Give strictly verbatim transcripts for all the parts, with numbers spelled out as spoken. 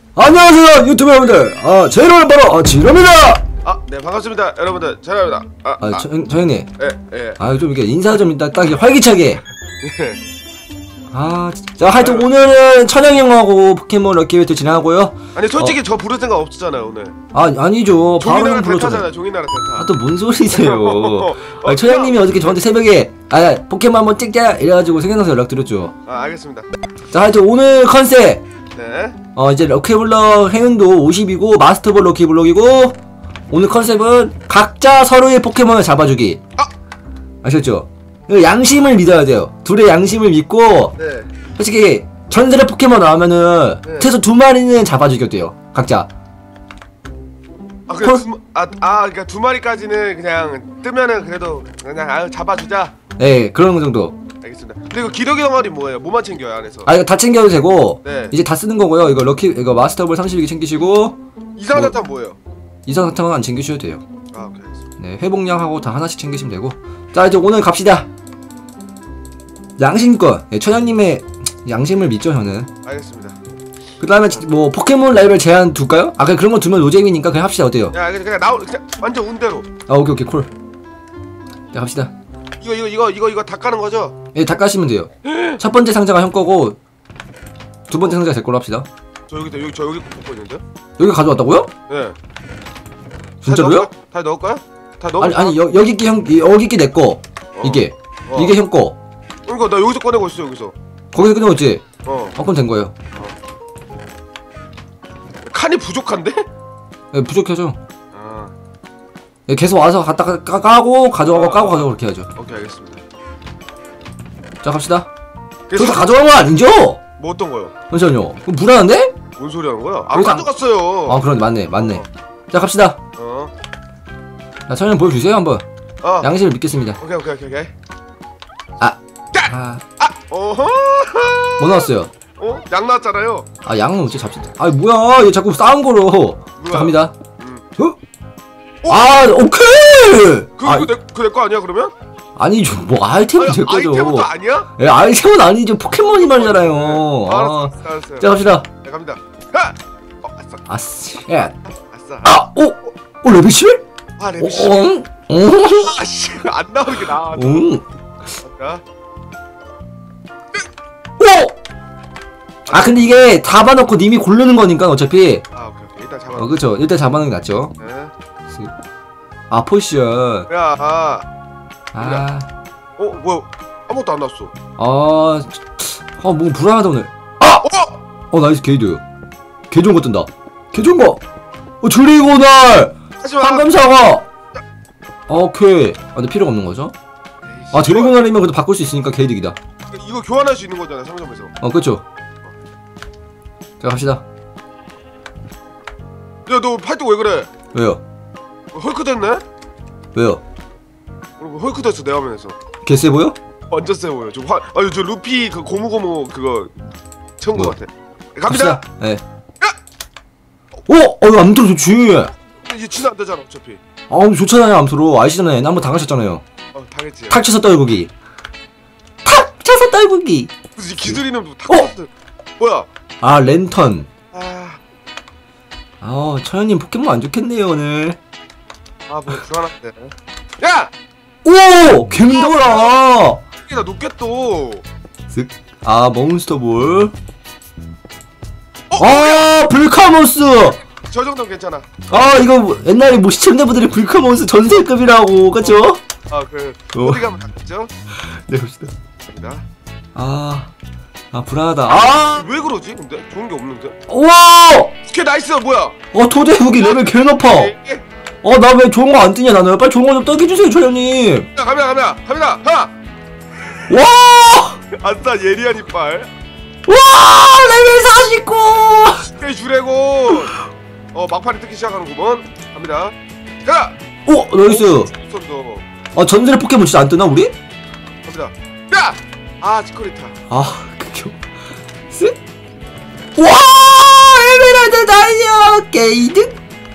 안녕하세요 유튜브 여러분들. 아 제 이름은 바로 아 지름입니다. 아 네 반갑습니다 여러분들. 잘합니다. 아, 아, 아. 저, 저 형님. 예 예. 아 좀 이렇게 인사 좀 이따 딱 활기차게. 예. 아 자 하여튼 오늘은 천영이 형하고 포켓몬 럭키베이트 진행하고요. 아니 솔직히 어. 저 부를 생각 없었잖아요 오늘. 아 아니죠. 바로 종이나라 불렀잖아요. 대타잖아 종이나라 대타. 아 또 뭔 소리세요? 어, 아, 천영님이 어저께 저한테 새벽에 아 포켓몬 한번 찍자 이래가지고 생각나서 연락드렸죠. 아 알겠습니다. 자 하여튼 오늘 컨셉 네. 어 이제 럭키블럭 행운도 오십이고 마스터볼 럭키블럭이고 오늘 컨셉은 각자 서로의 포켓몬을 잡아주기. 아! 아셨죠? 양심을 믿어야 돼요. 둘의 양심을 믿고 네. 솔직히 전설의 포켓몬 나오면은 네. 최소 두 마리는 잡아주셔도 돼요. 각자. 아 그래 두, 아, 아 그러니까 두 마리까지는 그냥 뜨면은 그래도 그냥 아 잡아주자. 네 그런 정도. 알겠습니다. 근데 이거 기력의 덩어리 뭐예요? 뭐만 챙겨요 안에서? 아 이거 다 챙겨도 되고 네. 이제 다 쓰는 거고요. 이거 럭키 이거 마스터볼 삼십이 개 챙기시고 이상한 뭐- 사탕 뭐예요? 이상 사탕은 안 챙기셔도 돼요. 아 오케이 알겠습니다. 네, 회복량하고 다 하나씩 챙기시면 되고. 자, 이제 오늘 갑시다. 양심껏. 네, 천양님의 양심을 믿죠, 저는. 알겠습니다. 그 다음에 뭐 포켓몬 라이벌 제한 둘까요? 아, 그냥 그런 거 두면 노잼이니까 그냥 합시다. 어때요? 야 그냥 그냥 나오 그냥 완전 운대로. 아, 오케이, 오케이, 콜. 자, 갑시다. 이거 이거 이거 이거 이거 다 까는 거죠? 예, 다 까시면 돼요. 첫 번째 상자가 형 거고, 두 번째 상자가 제 걸로 합시다. 저 여기 여기 저 여기 뽑고 있는데요? 여기 가져왔다고요? 네. 진짜로요? 다 넣을까요? 다 넣을까요? 아니, 아니, 여, 여기 게 형, 여기 게 내 거. 어. 이게. 어. 이게 형 거. 그러니까 나 여기서 꺼내고 있어 여기서. 거기서 끊어졌지? 어. 어, 그럼 된 거예요. 칸이 부족한데? 예, 부족해죠. 아. 예, 계속 와서 갖다 까, 까, 까고, 가져가고, 어. 까고, 가져가고, 그렇게 해야죠. 오케이 알겠습니다. 자, 갑시다. 그래서 저기서 가져간 거 아니죠? 뭐 어떤 거요? 잠시만요. 그럼 불안한데? 뭔 소리 하는 거야? 안 여기서 안- 가져갔어요. 아, 그런데 맞네, 맞네. 어. 자, 갑시다. 어. 자, 천연 보여주세요, 한번. 아. 양심을 믿겠습니다. 오케이 오케이 오케이 오케이. 아, 아, 아. 어허. 뭐 나왔어요? 어? 양 나왔잖아요. 아, 양은 어째 잡신다. 아, 뭐야, 얘 자꾸 싸운 거로. 자, 갑니다. 음. 어? 어? 아, 오케이! 그 아, 이거 내그내 거 아니야 그러면? 아니죠. 뭐, 아이템은 제 거죠. 아이템도 아니야? 예, 아이템은 아니죠. 포켓몬이 말이잖아요. 아, 아, 알았어 알았어요. 자, 갑시다. 네, 갑니다. 하. 어, 아싸. 아씨, 야. 아싸. 아, 오! 오, 레벨 칠? 아 어, 레비씨. 응? 응? 아씨 안 나오는 게 나아. 응? 자. 오! 아 근데 이게 잡아놓고 님이 고르는 거니까 어차피 아 오케이 오케이 일단 잡아. 어 그쵸 일단 잡아놓는 게 낫죠. 네. 아 포션. 야. 아. 아, 어 뭐야? 아무것도 안 나왔어. 아, 아 뭔가 불안하다 오늘. 어? 어 나이스 게이드. 개 좋은 거 뜬다. 개 좋은 거. 어 드래곤알. 하지마. 황금사과. 오케이. 아 근데 필요가 없는 거죠? 아 드래곤알이면 그래도 바꿀 수 있으니까 게이득이다. 이거 교환할 수 있는 거잖아 상점에서. 어 그쵸. 자 갑시다. 야너 팔뚝 왜 그래? 왜요? 헐크 됐네? 왜요? 그리고 헐크 됐어 내 화면에서. 개쎄 보여? 완전 세 보여. 저 화, 아니 저 루피 그 고무고무 그거 채운 거 뭐? 같아. 갑니다. 예. 오! 어 암트로 좋지. 이제 진안 되잖아 어차피. 아 좋잖아요 암트로. 아시잖아요. 한번 당하셨잖아요. 어 당했지. 탁 쳐서 떨구기. 탁 쳐서 떨구기. 무슨 기술 이름도 다 어? 컸어. 뭐야? 아 랜턴. 아, 아 천연님 포켓몬 안 좋겠네요 오늘. 아, 뭐 불안한데. 야, 오! 갱돌아. 이게 나 높게 또. 쓱. 아 몬스터볼. 어, 아 불카몬스. 저 정도는 괜찮아. 아 이거 뭐 옛날에 뭐 시청자분들이 불카몬스 전세급이라고 그쵸? 아, 그 어. 어디 가면 닿겠죠? 네 봅시다. 갑니다. 아, 아 불안하다. 아, 왜 그러지? 근데 좋은 게 없는데. 우와! 오케이 나이스 뭐야? 어 토대 후기 레벨 개 높아. 예, 어 나 왜 좋은 거 안 뜨냐 나는. 빨리 좋은 거 좀 떠게 주세요 초령님. 자, 갑니다, 갑니다, 갑니다. 하나. 와! 아싸 예리한 이빨. 와! 레벨 사십구! 꽤 주래고. 어 막판에 뜨기 시작하는구먼. 갑니다. 자. 오! 나이스. 손도. 아 전설의 포켓몬 진짜 안 뜨나 우리? 갑니다. 야! 아 치코리타. 아 그겨. 쓱? 와! 에메랄드 다이아 게이드?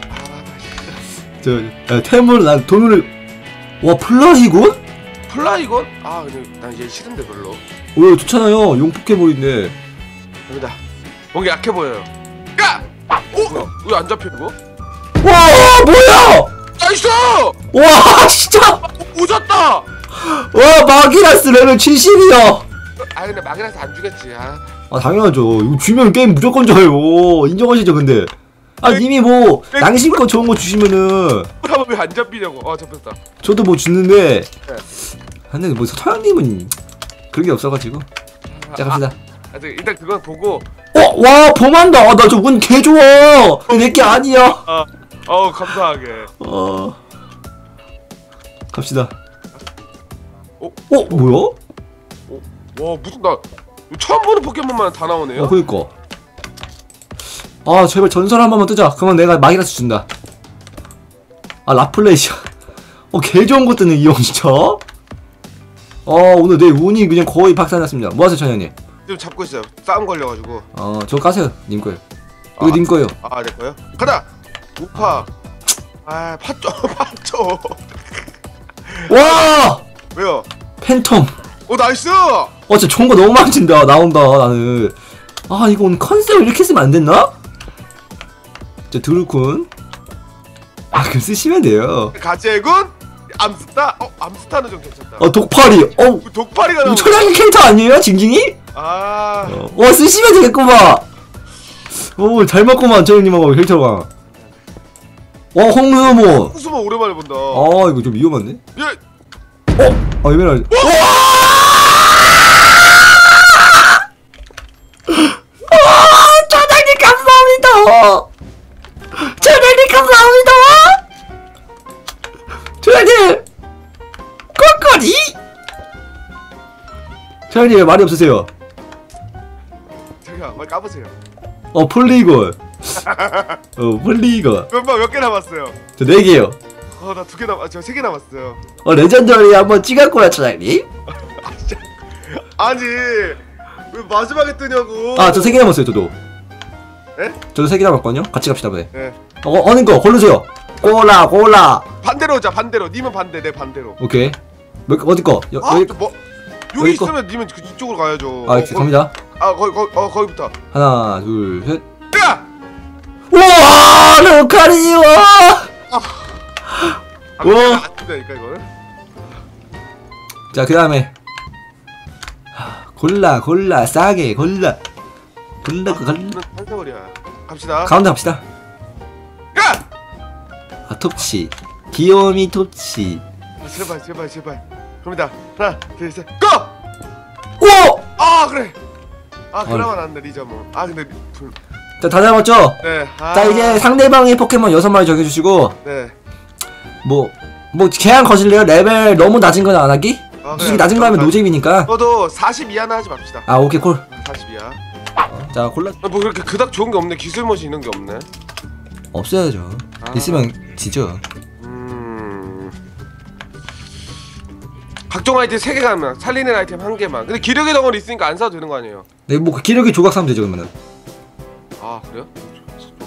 저 야, 템을 난 돈을 와 플라이곤? 플라이건? 아 근데 난 얘 싫은데 별로. 왜 좋잖아요 용 포켓몬인데. 갑니다. 뭔가 약해 보여요. 야! 뭐야? 왜 안 잡혀 이거? 와 뭐야? 나이스! 와 진짜. 오졌다! 와 마기라스 레벨 칠십이야. 아 근데 마그라스 안 주겠지. 아, 아 당연하죠. 이거 주면 게임 무조건 져요. 인정하시죠 근데. 아 님이 뭐 양심껏 좋은 거 주시면은. 하면 왜 안 잡히냐고. 아 잡혔다. 저도 뭐 주는데. 근데 뭐 서양님은 그런 게 없어가지고. 자 갑시다. 아, 일단 그건 보고. 어, 와, 범한다. 아, 나 저 운 개 좋아. 내게 아니야. 아, 어, 감사하게. 어, 갑시다. 어, 어, 뭐야? 어, 와, 무슨 나 처음 보는 포켓몬만 다 나오네요. 어, 그니까. 아, 제발 전설 한 번만 뜨자. 그러면 내가 마기라스 준다. 아, 라플레이시야. 어, 개 좋은 거 뜨네, 이 형, 진짜. 어, 오늘 내 운이 그냥 거의 박살났습니다. 뭐 하세요, 천현님? 지금 잡고 있어요. 싸움 걸려가지고. 어, 저거 까세요. 님 거예요. 이거 아, 님 거예요. 아, 내 거요? 가자. 우파. 아, 팥죠, 팥죠. 와! 왜요? 팬텀. 오, 나이스. 어, 진짜 좋은 거 너무 많이 준다. 나온다, 나는. 아, 이거 오늘 컨셉을 이렇게 쓰면 안 됐나? 자, 드루군. 아, 그럼 쓰시면 돼요. 가재군. 암스타. 어, 암스타는 좀 괜찮다. 어, 독파리. 어, 독파리가 이거 나오네. 천양이 캐릭터 아니에요? 징징이? 아, 어, 와, 쓰시면 되겠구만. 오, 잘 맞구만, 저형님하고 캐릭터가. 와, 홍수모. 홍수모 오랜만에 본다. 아, 이거 좀 위험한데? 예. 어? 아, 이메라. 천양님 감사합니다. 천양님 감사합니다. 천양님. 꼬꼬리. 천양님 왜 말이 없으세요? 잠깐, 빨리 까보세요. 어, 폴리곤. 어, 폴리곤. 몇번 몇 개 남았어요? 저 네 개요. 어, 나 두 개 남, 아, 저 세 개 남았어요. 어, 레전더리 한번 찍었구나, 천양님. 아, 진짜. 아니, 왜 마지막에 뜨냐고. 아, 저 세 개 남았어요, 저도. 예? 저도 세 개 남았거든요. 같이 갑시다, 네. 예. 어, 어느 거 고르세요. 꼬라, 꼬라. 반대로 오자, 반대로. 님은 반대, 내 반대로. 오케이. 몇, 어디 거? 여, 아, 여기. 저 뭐, 여기 여기 거. 있으면 님은 그 이쪽으로 가야죠. 아, 어, 이렇게 갑니다. 아, 거기, 거기, 어, 거기부터. 하나, 둘, 셋. 야! 우와, 루카리, 와. 아, 우와. 안 된다니까, 이거는. 자, 그 다음에. 골라, 골라, 싸게, 골라. 골라, 골라. 한 세월이야. 갑시다. 가운데 갑시다. 야! 아, 톱치. 귀요미 톱치. 아, 제발, 제발, 제발. 갑니다. 하나, 둘, 셋, 고! 오! 아, 그래. 아, 그나마 낫네, 리자모. 아, 근데, 둘. 자, 다 잡았죠? 네. 아, 자, 이제 상대방의 포켓몬 여섯 마리 정해주시고. 네. 뭐, 뭐, 제한 거실래요? 레벨 너무 낮은 건 안 하기? 아, 솔직히 그래. 낮은 거 하면 노잼이니까. 저도 사십 이하나 하지 맙시다. 아, 오케이, 콜. 사십 이하. 자, 골라. 아, 뭐 그렇게 그닥 좋은 게 없네. 기술머신 있는 게 없네. 없어야죠. 아. 있으면 지죠. 음. 각종 아이템 세 개가면 살리는 아이템 한 개만. 근데 기력의 덩어리 있으니까 안 사도 되는 거 아니에요? 네, 뭐, 기력의 조각 사면 되죠, 그러면은. 아, 그래요? 좀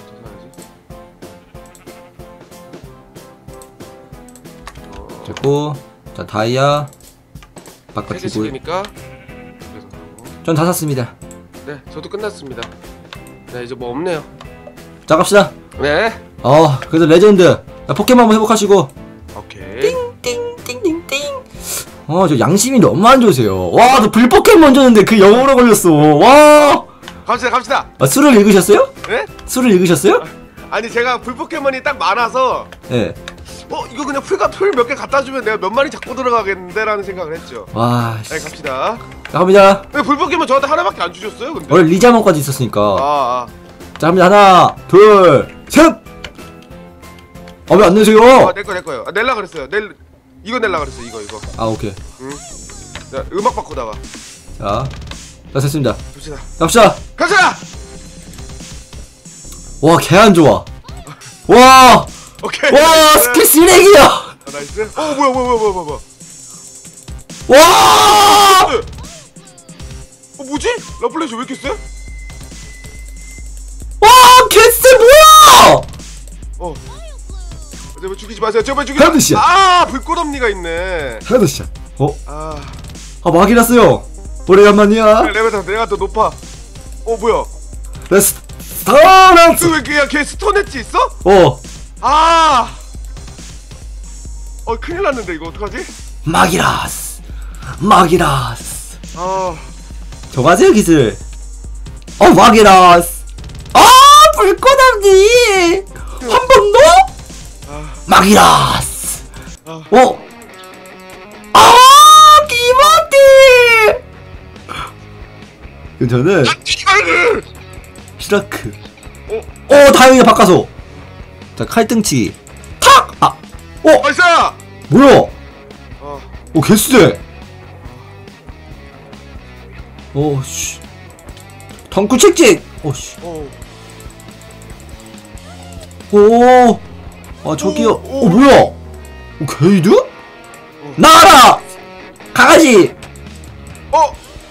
더 사야지. 됐고. 자, 다이아. 세 바깥이고. 개씩이니까. 전 다 샀습니다. 네, 저도 끝났습니다. 네, 이제 뭐 없네요. 자, 갑시다. 네. 어, 그래서 레전드. 자, 포켓몬 한번 회복하시고. 오케이. 띵띵띵띵띵. 어, 저 양심이 너무 안 좋으세요. 와, 저 불포켓몬 줬는데 그 영어로 걸렸어. 와. 갑시다, 갑시다. 아, 술을 읽으셨어요? 네? 술을 읽으셨어요? 아니 제가 불포켓몬이 딱 많아서 예. 어 이거 그냥 풀과 풀 몇 개 갖다 주면 내가 몇 마리 잡고 들어가겠는데 라는 생각을 했죠. 와. 네, 갑시다. 자, 갑니다. 왜 불포켓몬 저한테 하나밖에 안 주셨어요 근데? 원래 리자몬까지 있었으니까. 아, 아. 자, 갑니다. 하나, 둘, 셋. 아, 왜 안 내세요? 아, 내거 내거요. 아, 낼라 그랬어요. 낼 이거 낼라 그랬어. 이거 이거. 아, 오케이. 응. 자, 음악 바꾸다가. 자, 자, 됐습니다. 갑시다. 갑시다. 갑시다. 와, 개 안 좋아. 와, 오케이. 와, 스킬 쓰레기야. 아, 나이스. 어 뭐야 뭐야 뭐야 뭐야 뭐야. 와, 어 뭐지? 라플레시 왜 이렇게 세? 와, 개쎄 뭐야? 어. 제발 죽이지 마세요. 제발 죽이지 헤드샷. 마. 아 불꽃엄니가 있네. 헤드샷. 어, 아. 아, 막이났어요. 오래간만이야. 레벨 더 내가 더 높아. 어 뭐야? 레스 스톤 왜걔걔 스톤 엣지 있어? 어 아. 어 큰일 났는데 이거 어떡하지? 마기라스 마기라스 아. 저가세요 기술. 어 마기라스. 아 불꽃함니 한 번 더. 아. 마기라스. 아. 어. 아 기모티. 그럼 저는 이걸. 시라크. 어. 어 다행이야 바꿔서. 자 칼등치기. 탁. 아. 어 나이스. 뭐야? 어. 오 개쎄. 오씨. 덩크 책찍. 오씨. 어. 오. 아 저기요. 오, 오. 어 뭐야? 오 게이드? 나와라. 강아지. 어.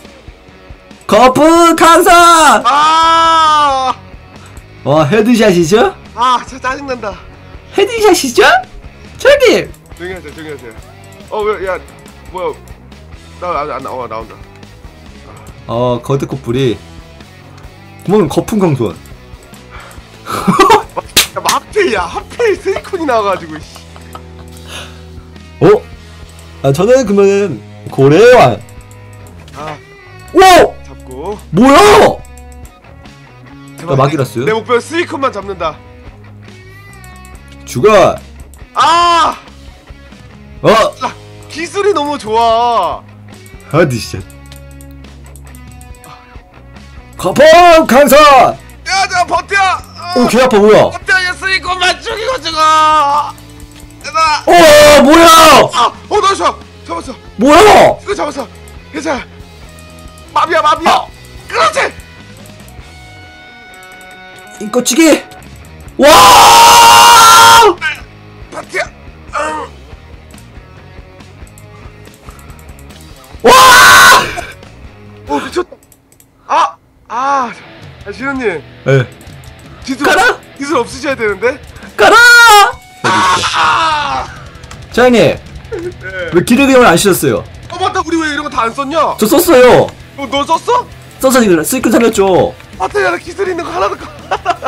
거프 강사. 아. 와 헤드샷이죠? 아, 진짜 짜증난다. 헤드샷이죠? 저기. 조용히 하세요, 조용히 하세요. 어, 왜, 야, 뭐야. 나, 안, 안, 어, 나온다. 어 거드코뿔이. 그러면 거품 강선. 야, 뭐 하필, 야, 하필 세이콘이 나와가지고, 씨. 어? 아 저는 그러면은 고래왕. 아, 오! 잡고. 뭐야? 제발, 마기라스. 내 목표는 세이콘만 잡는다. 죽어. 아! 어? 아, 기술이 너무 좋아. 헤드샷. 거품 강선. 야, 저 버텨! 어, 오 개 아파 뭐야? 버텨, 야, 세이콘만 죽이고 죽어! 얘들아! 어 뭐야? 아! 어, 나이스! 잡았어! 뭐야? 이거 잡았어! 괜찮아! 마비야, 마비야! 아. 그렇지! 인꼬치기. 와! 버텨! 응. 와! 어, 미쳤다! 아! 아! 아, 신우님. 에. 기술, 가라! 기술 없으셔야 되는데? 가라! 아! 차장님 네. 왜 기르기형을 안 쓰셨어요? 어, 맞다! 우리 왜 이런 거 다 안 썼냐? 저 썼어요. 어, 너 썼어? 써서 지금 스이클 살렸죠. 맞다, 야, 나 기술 있는 거 하나도 까-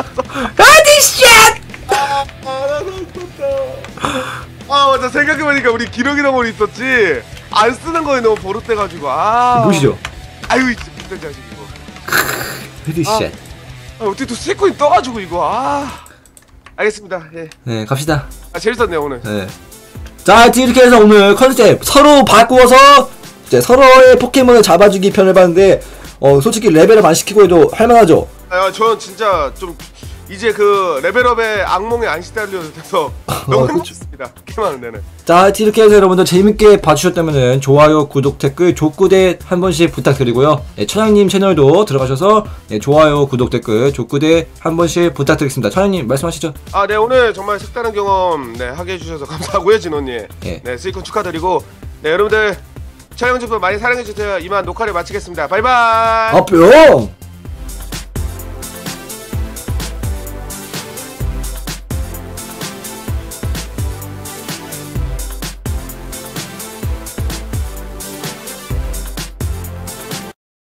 헤드샷! 아, 나 썼다. 아, 맞아. 생각해보니까 우리 기록이랑 있었지? 안 쓰는 거에 너무 버릇돼가지고, 아. 보시죠. 아유, 이 비싼 자식, 이거. 헤드샷. 아, 어떻게 또 세코인 떠가지고, 이거, 아. 알겠습니다, 예. 네 갑시다. 아, 재밌었네요, 오늘. 네. 자 이렇게 해서 오늘 컨셉 서로 바꾸어서 이제 서로의 포켓몬을 잡아주기 편을 봤는데 어 솔직히 레벨업 안 시키고 해도 할만하죠. 아, 저는 진짜 좀 이제 그 레벨업에 악몽에 안 시달려도 돼서 너무 그쵸. 행복했습니다. 게임하는 데는. 자 이렇게 해서 여러분들 재밌게 봐주셨다면은 좋아요, 구독, 댓글, 족구대 한 번씩 부탁드리고요. 네, 천양님 채널도 들어가셔서 네, 좋아요, 구독, 댓글, 족구대 한 번씩 부탁드리겠습니다. 천양님 말씀하시죠. 아, 네, 오늘 정말 색다른 경험 네 하게 해주셔서 감사하고요, 진호님. 예. 네, 스이콘 축하드리고, 네, 여러분들 촬영 제품 많이 사랑해주세요. 이만 녹화를 마치겠습니다. 바이바이. 아 뿅!